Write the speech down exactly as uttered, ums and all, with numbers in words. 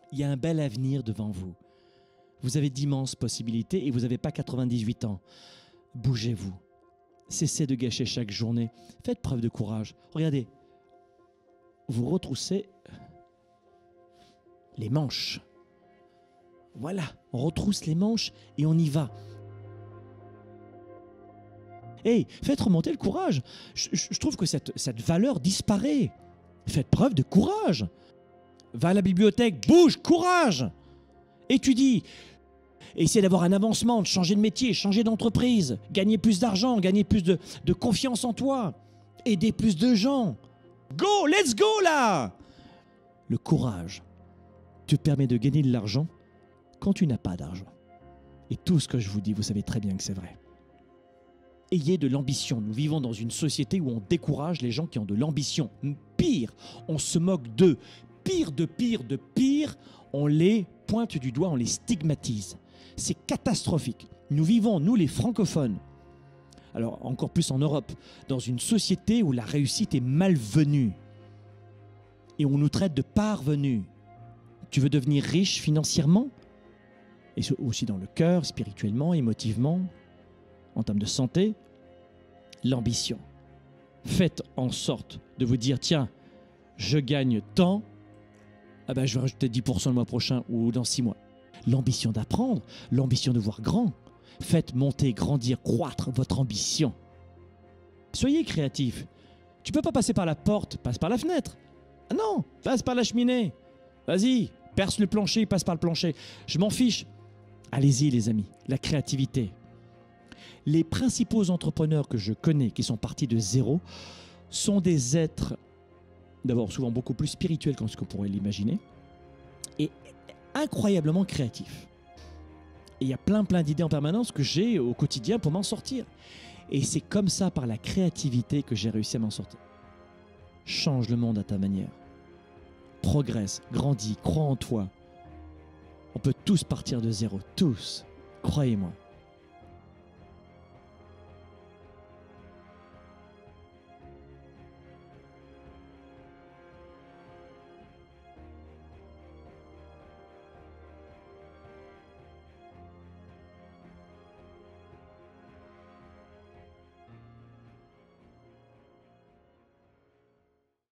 Il y a un bel avenir devant vous. Vous avez d'immenses possibilités et vous n'avez pas quatre-vingt-dix-huit ans. Bougez-vous. Cessez de gâcher chaque journée. Faites preuve de courage. Regardez, vous retroussez les manches. Voilà, on retrousse les manches et on y va. Hey, faites remonter le courage. Je, je, je trouve que cette, cette valeur disparaît. Faites preuve de courage. Va à la bibliothèque, bouge, courage. Étudie. Essayez d'avoir un avancement, de changer de métier, changer d'entreprise, gagner plus d'argent, gagner plus de, de confiance en toi, aider plus de gens. Go, let's go là. Le courage te permet de gagner de l'argent quand tu n'as pas d'argent. Et tout ce que je vous dis, vous savez très bien que c'est vrai. Ayez de l'ambition. Nous vivons dans une société où on décourage les gens qui ont de l'ambition. Pire, on se moque d'eux. Pire de pire de pire, on les pointe du doigt, on les stigmatise. C'est catastrophique. Nous vivons, nous les francophones, alors encore plus en Europe, dans une société où la réussite est malvenue et on nous traite de parvenus. Tu veux devenir riche financièrement et aussi dans le cœur, spirituellement, émotivement, en termes de santé, l'ambition. Faites en sorte de vous dire, tiens, je gagne tant, ah ben, je vais rajouter dix pour cent le mois prochain ou dans six mois. L'ambition d'apprendre, l'ambition de voir grand. Faites monter, grandir, croître votre ambition. Soyez créatifs. Tu ne peux pas passer par la porte, passe par la fenêtre. Ah non, passe par la cheminée. Vas-y, perce le plancher, passe par le plancher. Je m'en fiche. Allez-y les amis, la créativité. Les principaux entrepreneurs que je connais qui sont partis de zéro sont des êtres, d'abord souvent beaucoup plus spirituels que ce qu'on pourrait l'imaginer, et incroyablement créatifs. Et il y a plein plein d'idées en permanence que j'ai au quotidien pour m'en sortir. Et c'est comme ça, par la créativité, que j'ai réussi à m'en sortir. Change le monde à ta manière. Progresse, grandis, crois en toi. On peut tous partir de zéro, tous. Croyez-moi.